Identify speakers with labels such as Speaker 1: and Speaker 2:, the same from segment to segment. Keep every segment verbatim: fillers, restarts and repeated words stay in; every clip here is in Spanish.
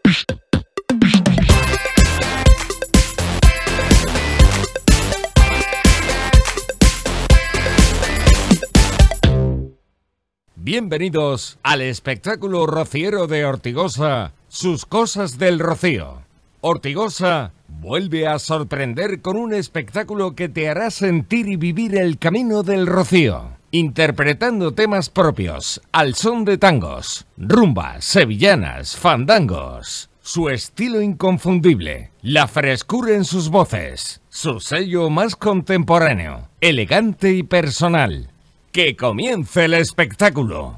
Speaker 1: Bienvenidos al espectáculo rociero de Ortigosa, Sus Cosas del Rocío. Ortigosa vuelve a sorprender con un espectáculo que te hará sentir y vivir el camino del rocío, interpretando temas propios, al son de tangos, rumbas, sevillanas, fandangos. Su estilo inconfundible, la frescura en sus voces, su sello más contemporáneo, elegante y personal. ¡Que comience el espectáculo!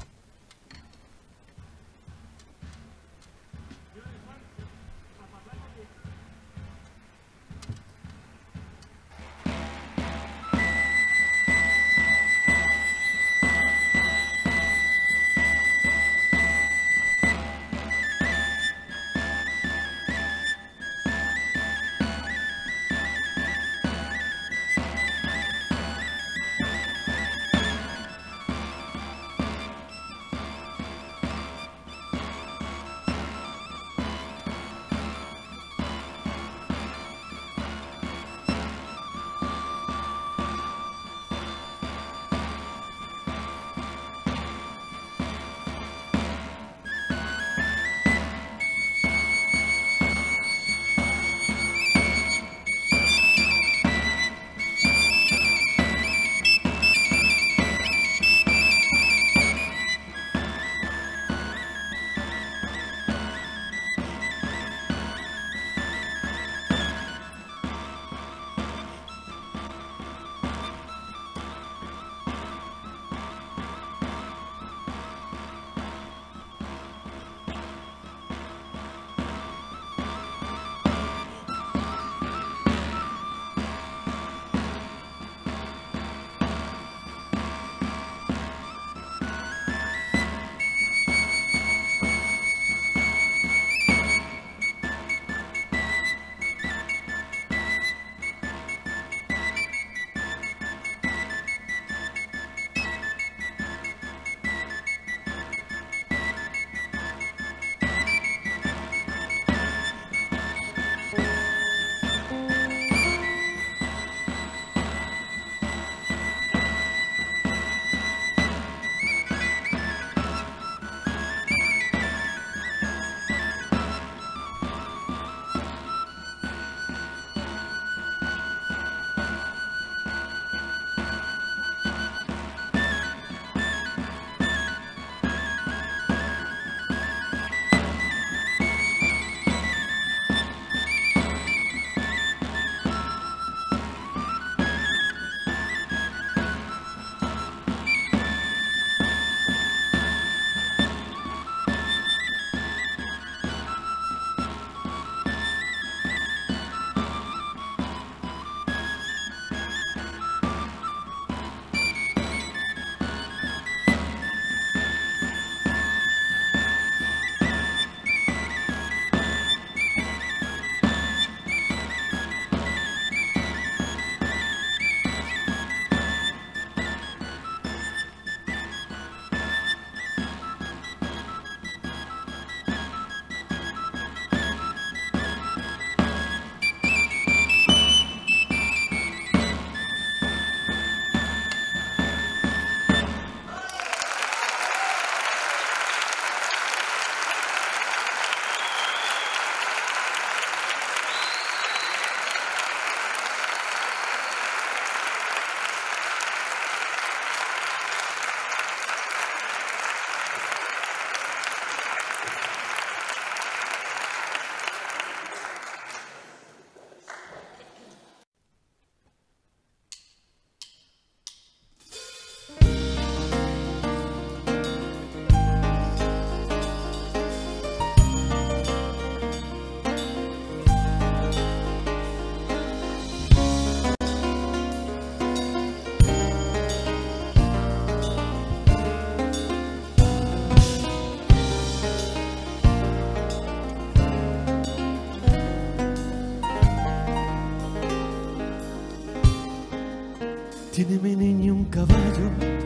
Speaker 2: Tiene mi niño un caballo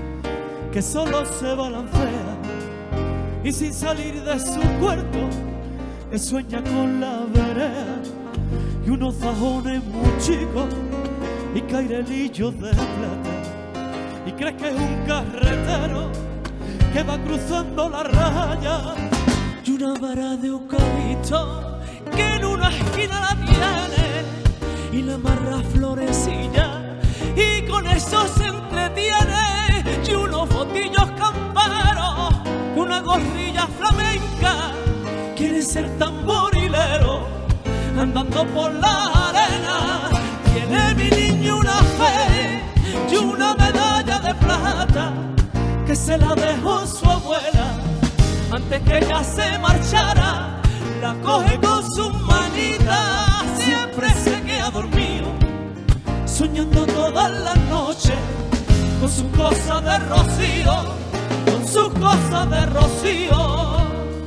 Speaker 2: que solo se balancea y sin salir de su cuerpo que sueña con la vereda y unos fajones muy chicos y cairelillos de plata, y crees que es un carretero que va cruzando la raya, y una vara de eucalipto que en una esquina la tiene y le amarra florecilla y con eso se entretiene, y unos botillos camperos, una gorrilla flamenca, quiere ser tamborilero andando por la arena. Tiene mi niño una fe y una medalla de plata que se la dejó su abuela antes que ella se marchara. La coge con sus manitas, siempre se queda dormido, soñando todas las noches con sus cosas de rocío, con sus cosas de rocío.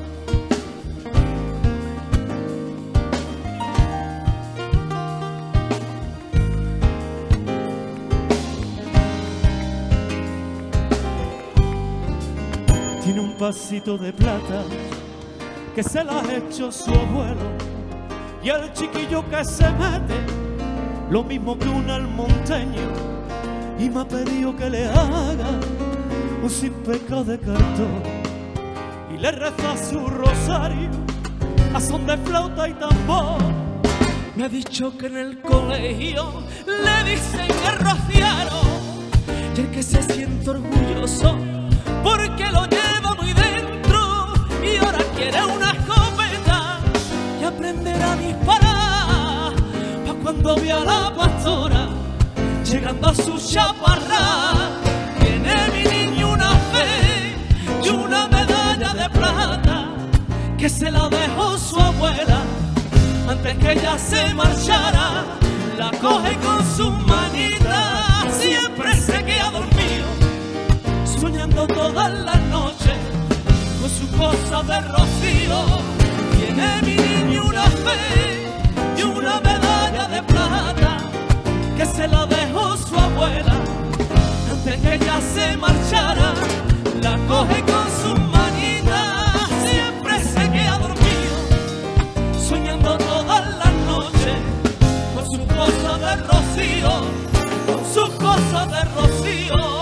Speaker 2: Tiene un pasito de plata que se la ha hecho su abuelo, y el chiquillo que se mete lo mismo que un almonteño, y me ha pedido que le haga un sin pecado de cartón y le reza su rosario a son de flauta y tambor. Me ha dicho que en el colegio le dicen el rociero, y el que se siente orgulloso porque lo lleva muy dentro, y ahora quiere una escopeta y aprender a disparar pa' cuando vea a la pastora llegando a su chaparra. Tiene mi niño una fe y una medalla de plata que se la dejó su abuela antes que ella se marchara. La coge con sus manitas, siempre se queda dormido, soñando todas las noches con su cosa de rocío. Tiene mi niño una fe y una medalla de plata que se la dejó su abuela antes que ella se marchara. La coge con sus manitas, siempre se queda dormido, soñando todas las noches con su cosa de rocío, con sus cosas de rocío.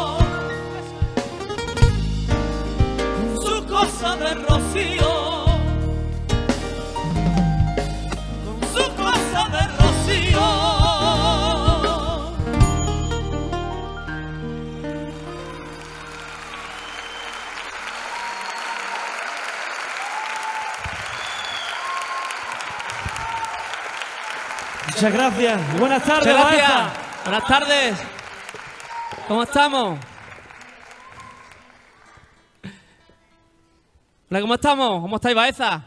Speaker 2: Cosa de rocío, con su cosa de rocío. Muchas gracias. Buenas tardes.
Speaker 3: Muchas gracias. Buenas tardes. ¿Cómo estamos? Hola, ¿cómo estamos? ¿Cómo estáis, Baeza?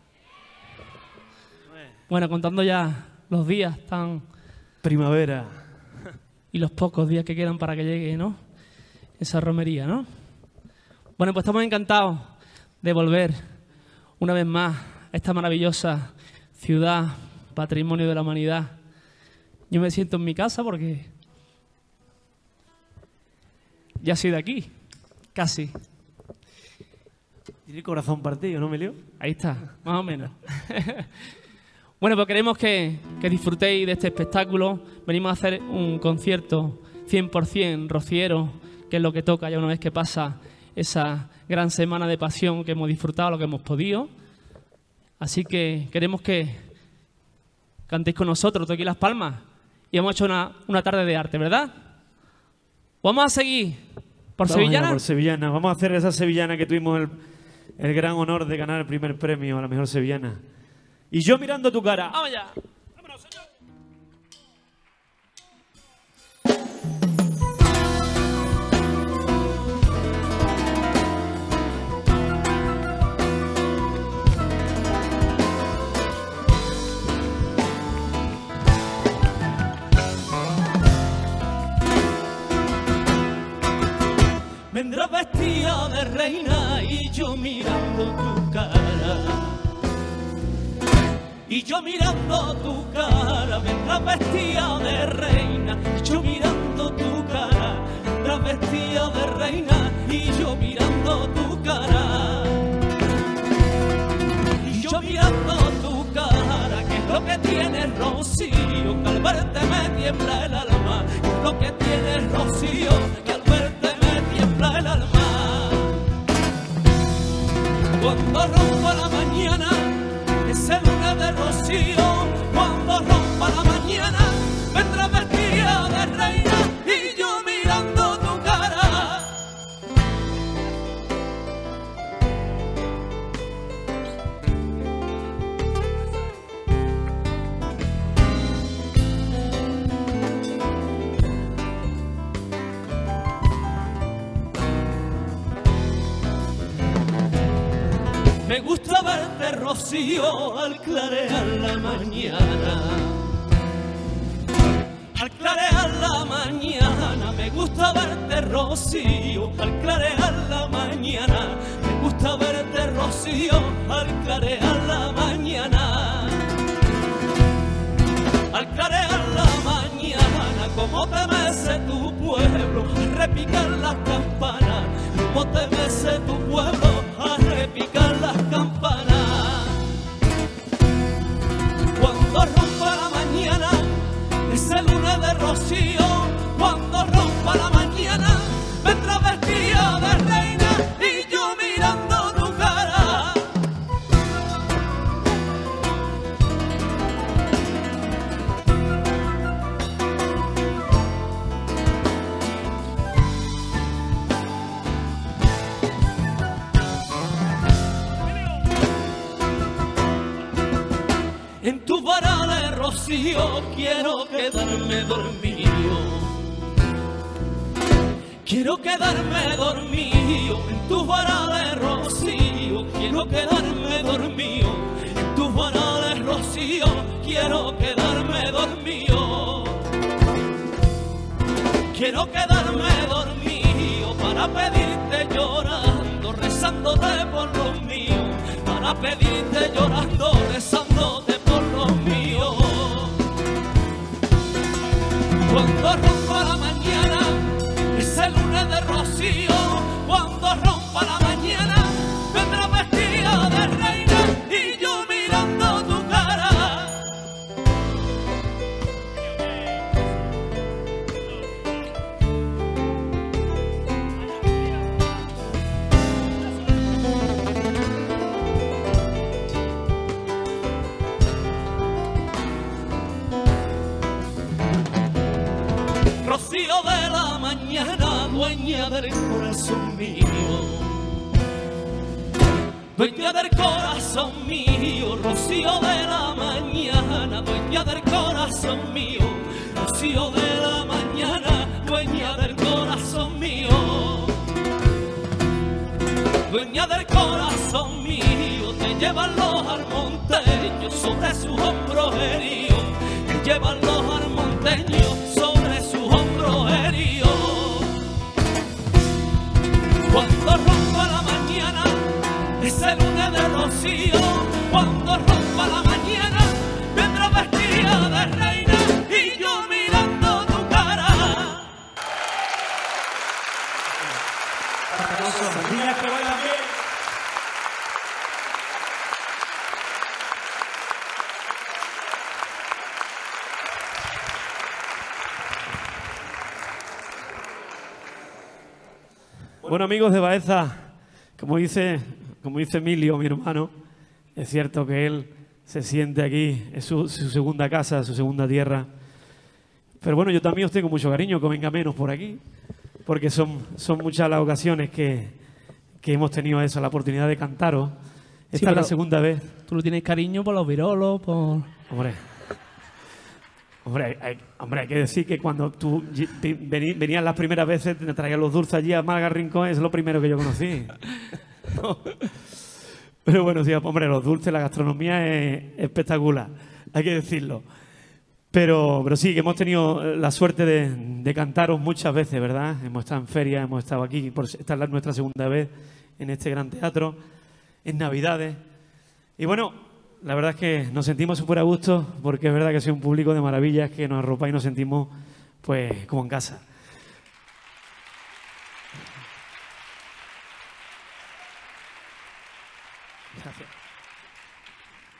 Speaker 3: Bueno, contando ya los días tan...
Speaker 2: Primavera.
Speaker 3: Y los pocos días que quedan para que llegue, ¿no? Esa romería, ¿no? Bueno, pues estamos encantados de volver una vez más a esta maravillosa ciudad, patrimonio de la humanidad. Yo me siento en mi casa porque ya soy de aquí, casi.
Speaker 2: Tiene el corazón partido, ¿no, Emilio?
Speaker 3: Ahí está, más o menos. Bueno, pues queremos que, que disfrutéis de este espectáculo. Venimos a hacer un concierto cien por cien rociero, que es lo que toca ya una vez que pasa esa gran semana de pasión que hemos disfrutado, lo que hemos podido. Así que queremos que cantéis con nosotros, toquéis las palmas. Y hemos hecho una, una tarde de arte, ¿verdad? Vamos a seguir por
Speaker 2: Vamos
Speaker 3: Sevillana.
Speaker 2: allá, por Sevillana. Vamos a hacer esa sevillana que tuvimos el, el gran honor de ganar el primer premio a la mejor sevillana. Y yo mirando tu cara.
Speaker 3: ¡Vamos allá!
Speaker 2: ¡Vámonos, señor! Vendrás vestida de reina y yo mirando tu cara. Y yo mirando tu cara, vendrás vestida de reina. Y yo mirando tu cara, vendrás vestida de reina. Y yo mirando tu cara. Y yo mirando mirando tu cara. ¿Qué es lo que tienes, Rocío? Que al verte me tiembla el alma. ¿Qué es lo que tienes, Rocío? Que al verte me tiembla el alma. Cuando rompa la mañana, ese lunes de rocío, cuando rompa la mañana, vendrá vestida de reina y yo mirando tu cara. Me gusta verte, Rocío, al clarear la mañana. Al clarear la mañana, me gusta verte, Rocío, al clarear la mañana. Me gusta verte, Rocío, al clarear la mañana. Al clarear la mañana, como te mece tu pueblo, al repicar las campanas. Como te mece tu pueblo, al repicar las campanas. Cuando rompa la mañana, ese lunes de rocío, cuando rompa la mañana, vendrá vestida de reina y yo mirando tu cara. En tu varales, Rocío, quiero quedarme dormido. Quiero quedarme dormido. En tus varales, Rocío, quiero quedarme dormido. En tus varales, Rocío, quiero quedarme dormido. Quiero quedarme dormido para pedirte llorando, rezándote por los míos. Para pedirte llorando, rezándote por los míos. Cuando rompa la mañana, ese lunes de rocío, cuando rompa la mañana, vendrá vestida de reina y yo mirando tu cara. Rocío de la mañana, dueña del corazón mío. Dueña del corazón mío, Rocío de la mañana, dueña del corazón mío. Rocío de la mañana, dueña del corazón mío. Dueña del corazón mío, te llevan los almonteños sobre sus hombros heridos. Te llevan los almonteños sobre sus hombros heridos. Cuando rompa la mañana, ese lunes de rocío, cuando rompa la mañana, vendrá vestida de reina y yo mirando tu cara.
Speaker 4: Sandías que bailan bien. Bueno, amigos de Baeza, como dice, como dice Emilio, mi hermano, es cierto que él se siente aquí, es su, su segunda casa, su segunda tierra. Pero bueno, yo también os tengo mucho cariño, que venga menos por aquí, porque son, son muchas las ocasiones que, que hemos tenido eso, la oportunidad de cantaros. Esta
Speaker 3: Sí,
Speaker 4: es la
Speaker 3: pero
Speaker 4: segunda vez.
Speaker 3: Tú lo tienes cariño por los virolos, por...
Speaker 4: Hombre, hombre, hay, hombre, hay que decir que cuando tú vení, venías las primeras veces, te traías los dulces allí a Málaga Rincón, es lo primero que yo conocí. Pero bueno, sí, hombre, los dulces, la gastronomía es espectacular, hay que decirlo. Pero, pero sí, que hemos tenido la suerte de, de cantaros muchas veces, ¿verdad? Hemos estado en feria, hemos estado aquí, por, esta es nuestra segunda vez en este gran teatro, en Navidades. Y bueno, la verdad es que nos sentimos súper a gusto, porque es verdad que soy un público de maravillas que nos arropa y nos sentimos pues como en casa. Gracias.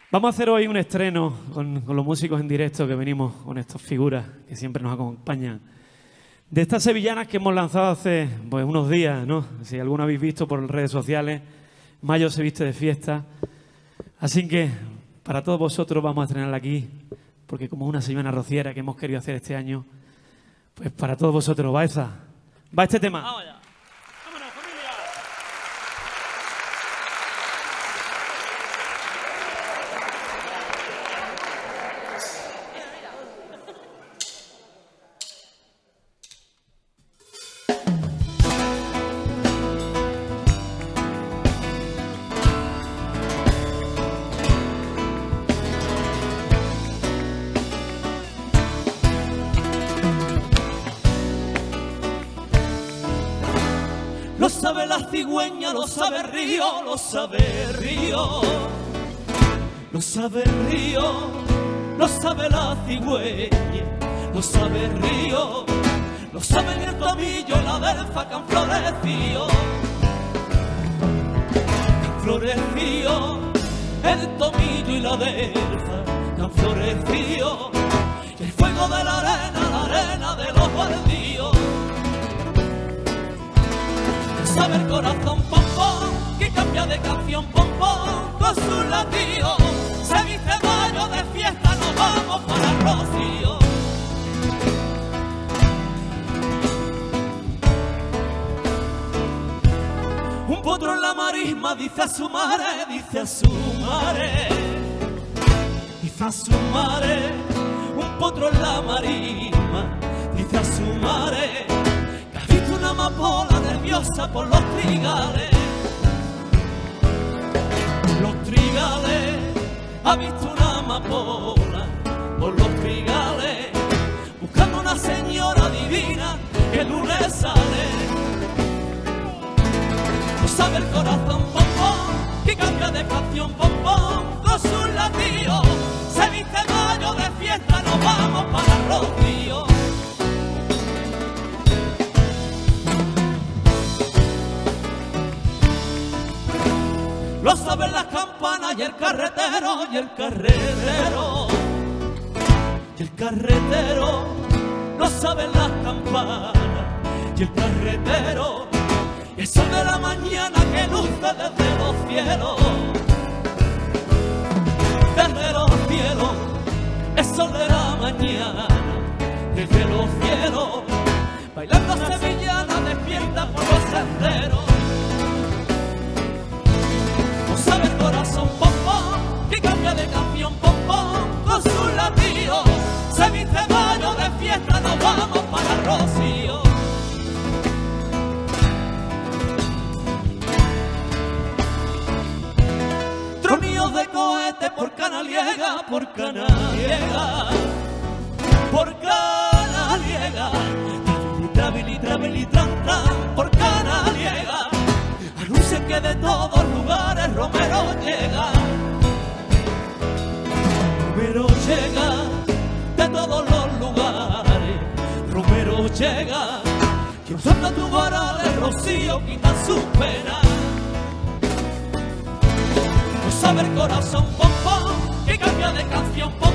Speaker 4: Vamos a hacer hoy un estreno con, con los músicos en directo que venimos con estas figuras que siempre nos acompañan. De estas sevillanas que hemos lanzado hace pues, unos días, ¿no? Si alguno habéis visto por redes sociales, Mayo se viste de fiesta. Así que para todos vosotros vamos a estrenarla aquí, porque como una sevillana rociera que hemos querido hacer este año, pues para todos vosotros va esa, va este tema.
Speaker 3: Vamos allá.
Speaker 2: Lo sabe la cigüeña, lo sabe el río, lo sabe el río, lo sabe el río, lo sabe la cigüeña, lo sabe el río, lo sabe el tomillo y la delfa que han florecido, que han florecido, el tomillo y la delfa que han florecido, y el fuego de la arena, la arena de los baldíos. Sabe el corazón pom pom, que cambia de canción pom pom con sus latidos. Se viste Mayo de fiesta, nos vamos para el Rocío. Un potro en la marisma dice a su madre, dice a su madre, dice a su madre. Un potro en la marisma dice a su madre, una amapola nerviosa por los trigales, los trigales, ha visto una amapola por los trigales, buscando una señora divina que el lunes sale. No sabe el corazón pom pom, que cambia de canción pom pom con sus latidos. Se viste Mayo de fiesta, nos vamos para el Rocío. Lo saben las campanas y el carretero, y el carretero, y el carretero. Lo saben las campanas y el carretero. Y el sol de la mañana que luce desde los cielos, desde los cielos. El sol de la mañana desde los cielos, bailando sevillana despierta por los senderos. Sabe el corazón pom pom, que cambia de canción pom pom con sus latidos. Se viste Mayo de fiesta, nos vamos para el Rocío. Troníos de cohete por Canaliega, por Canaliega, por Canaliega. Trabili, trabili, tran, tran, por Canaliega. Anuncia que de todos lugares Romero llega, Romero llega, de todos los lugares Romero llega, que usando tu vara de rocío quita su pena. No sabe el corazón pom pom, que cambia de canción pom